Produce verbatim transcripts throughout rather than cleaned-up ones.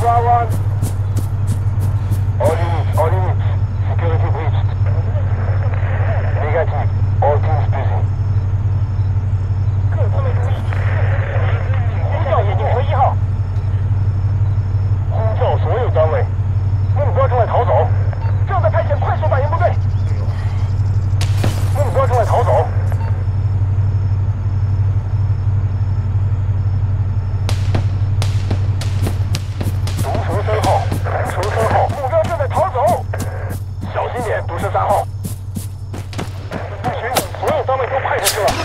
dot one. All units, all units. Security breached. Negative. All teams busy. 各方面注意，呼叫眼镜蛇一号。呼叫所有单位，目标正在逃走，正在派遣快速反应部队。目标正在逃走。 毒蛇三号，不行，所有单位都派下去了。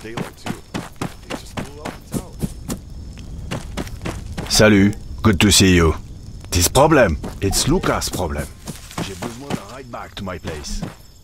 daylight too. They just blew up the tower. Salut, good to see you. This problem, it's Lucas' problem. J'ai besoin d'un ride back to my place.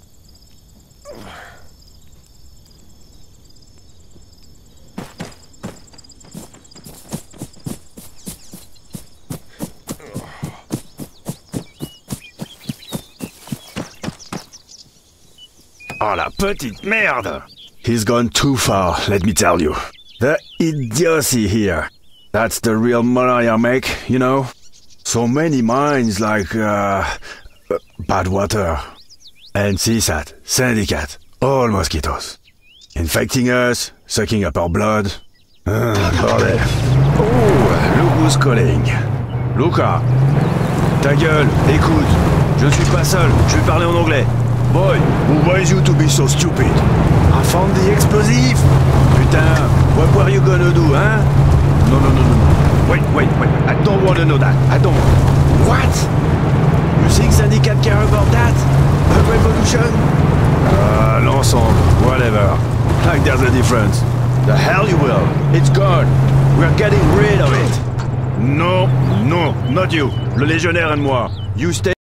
Oh la petite merde! He's gone too far, let me tell you. The idiocy here. That's the real money I make, you know? So many mines like, uh, uh bad water. And C SAT, syndicate, all mosquitoes. Infecting us, sucking up our blood. Uh, bordel. Oh, look who's calling. Luca! Ta gueule, écoute, je ne suis pas seul, je vais parler en anglais. Boy, who raised you to be so stupid? I found the explosive! Putain, what were you gonna do, hein? No, no, no, no, no. Wait, wait, wait, I don't want to know that. I don't. What? You think Syndicate care about that? A revolution? Ah, uh, l'ensemble, whatever. Like there's a difference. The hell you will. It's gone. We're getting rid of it. No, no, not you. Le légionnaire and moi. You stay.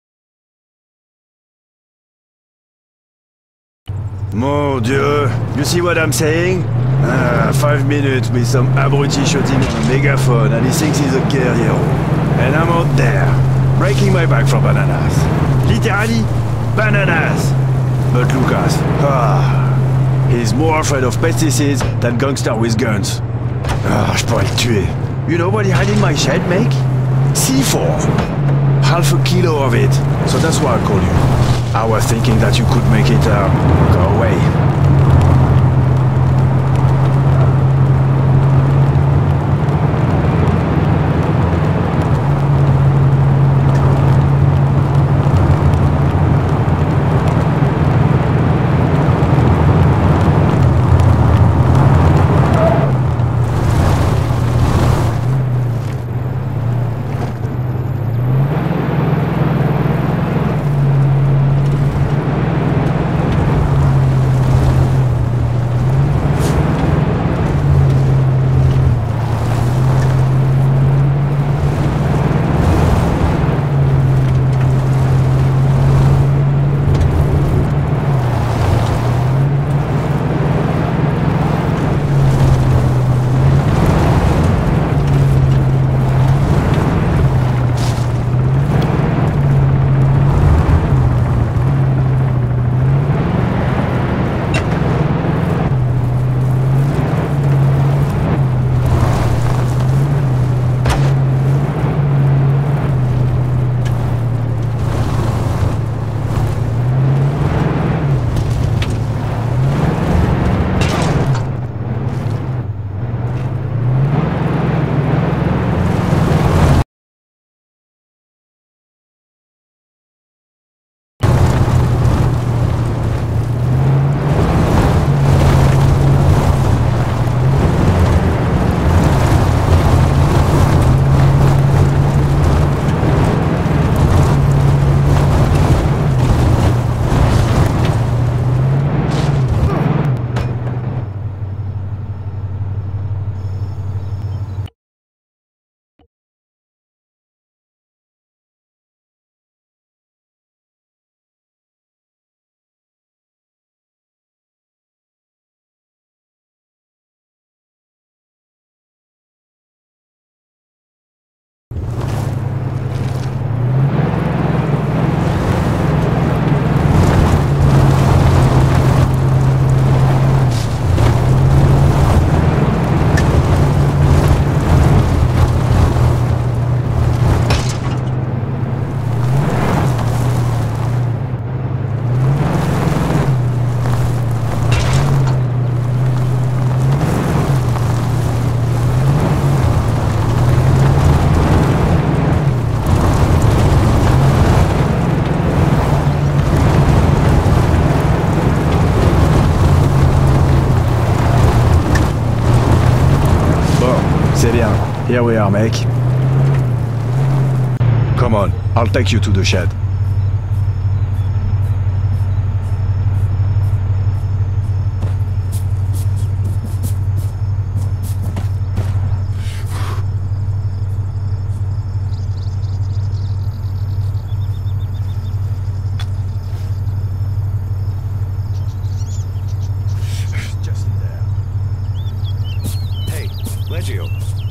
Mon Dieu, you see what I'm saying? Ah, five minutes with some abruti shouting on a megaphone and he thinks he's a guerrero. And I'm out there, breaking my back for bananas. Literally, bananas! But Lucas, ah, he's more afraid of pesticides than gangster with guns. Ah, je pourrais le tuer. You know what he had in my shed, mate? C four. Half a kilo of it. So that's why I call you. I was thinking that you could make it, uh, go away. C'est bien. Here we are, mate. Come on, I'll take you to the shed. Reggio.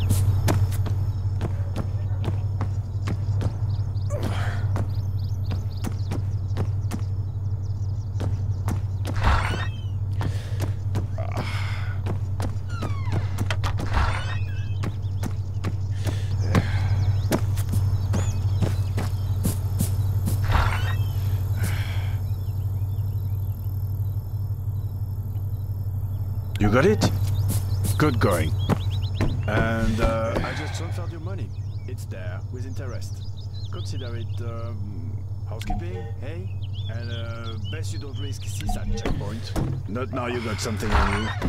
You got it? Good going. And uh, I just transferred your money. It's there with interest. Consider it um, housekeeping, hey? And uh, best you don't risk C SAT checkpoint. Not now you got something on you.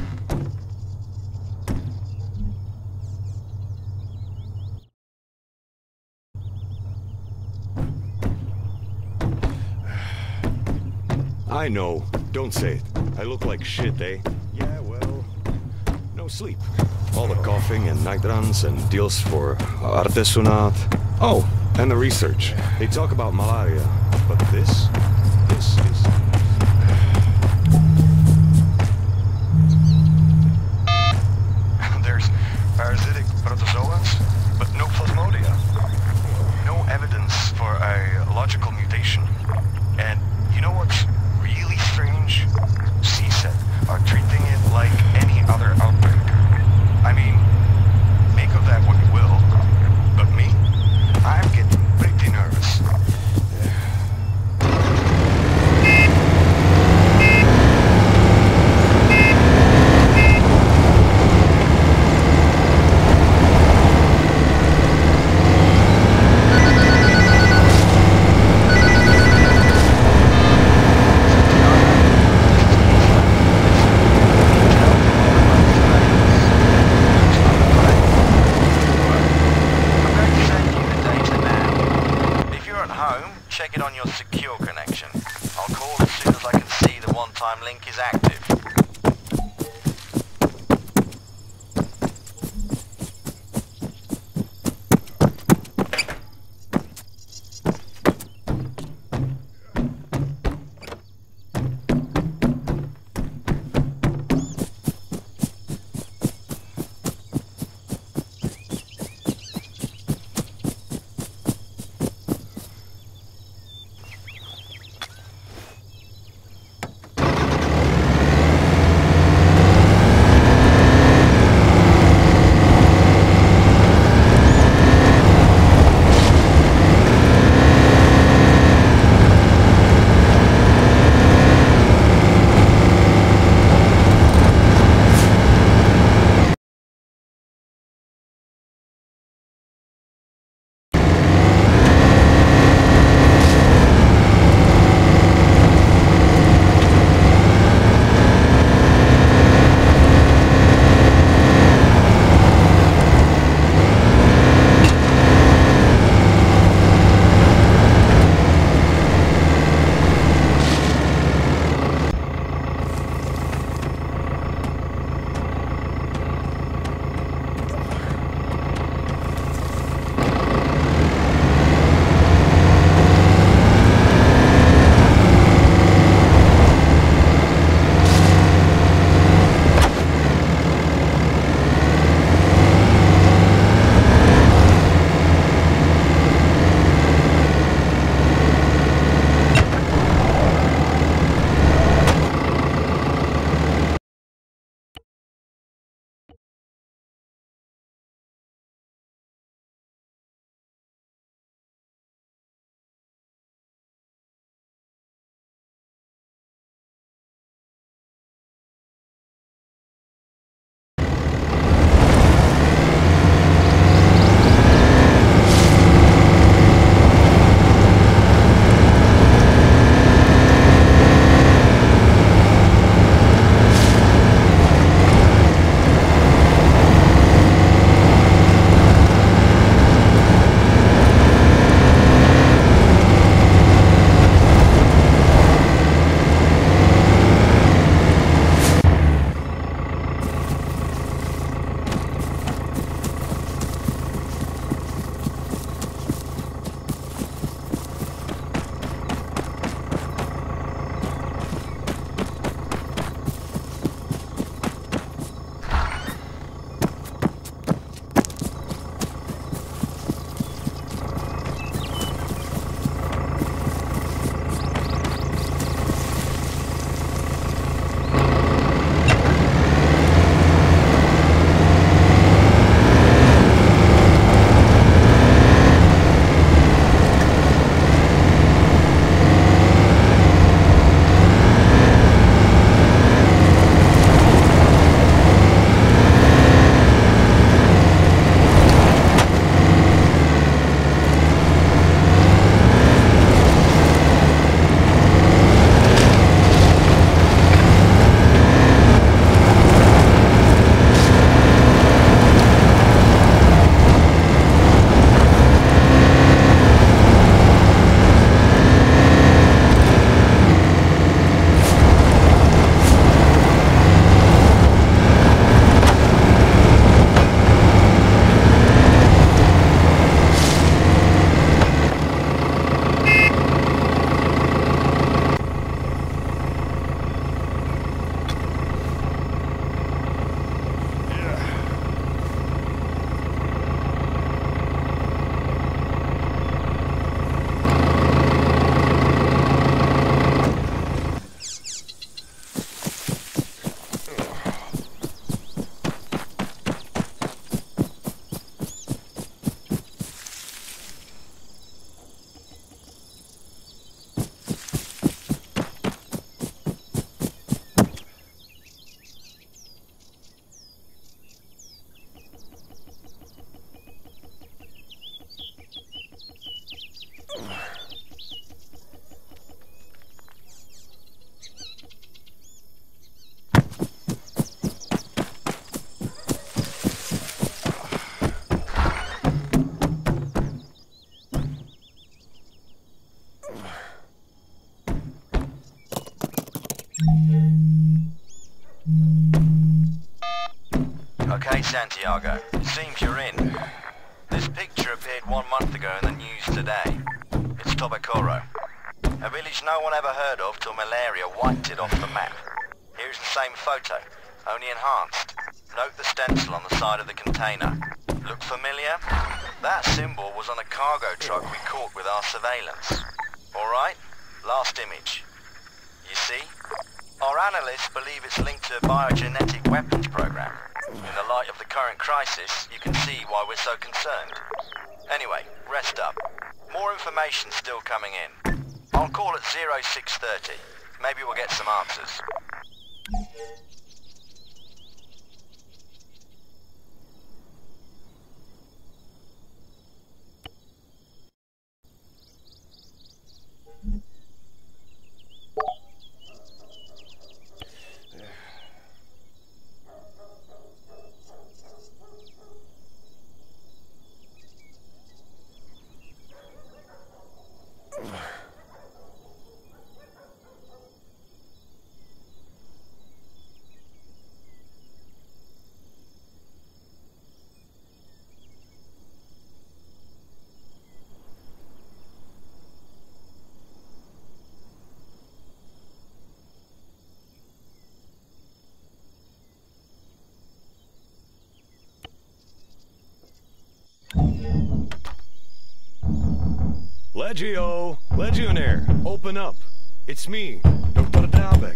I know. Don't say it. I look like shit, eh? Yeah, well, no sleep. All the coughing and night runs and deals for artesunat. Oh, and the research. They talk about malaria, but this, this is... There's parasitic protozoans, but no plasmodia. No evidence for a logical mutation. And you know what's really strange? C SAT are treating it like any other outbreak. I mean, make of that what you will, but me, I'm getting pretty nervous. Okay, Santiago. It seems you're in. This picture appeared one month ago in the news today. It's Tobacoro. A village no one ever heard of till malaria wiped it off the map. Here's the same photo, only enhanced. Note the stencil on the side of the container. Look familiar? That symbol was on a cargo truck we caught with our surveillance. Alright, last image. You see? Our analysts believe it's linked to a biogenetic weapons program. In the light of the current crisis, you can see why we're so concerned. Anyway, rest up. More information's still coming in. I'll call at zero six thirty. Maybe we'll get some answers. Legio! Legionnaire! Open up! It's me, Doctor Dalbeck.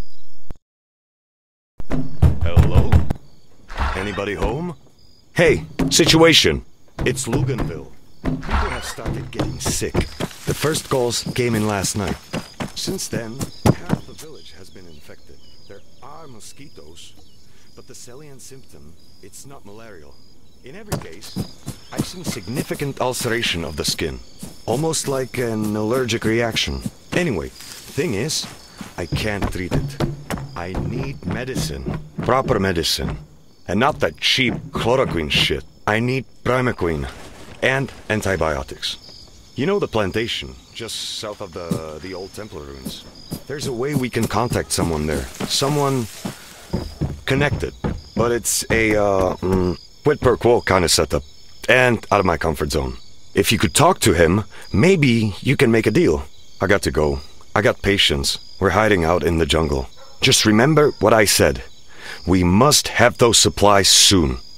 Hello? Anybody home? Hey, situation. It's Luganville. People have started getting sick. The first calls came in last night. Since then, half the village has been infected. There are mosquitoes, but the salient symptom, it's not malarial. In every case, I've seen significant ulceration of the skin. Almost like an allergic reaction. Anyway, thing is, I can't treat it. I need medicine. Proper medicine. And not that cheap chloroquine shit. I need primaquine. And antibiotics. You know the plantation, just south of the, the old Templar ruins? There's a way we can contact someone there. Someone connected. But it's a, uh, mm, quid per quo kind of setup. And out of my comfort zone. If you could talk to him, maybe you can make a deal. I got to go. I got patience. We're hiding out in the jungle. Just remember what I said. We must have those supplies soon.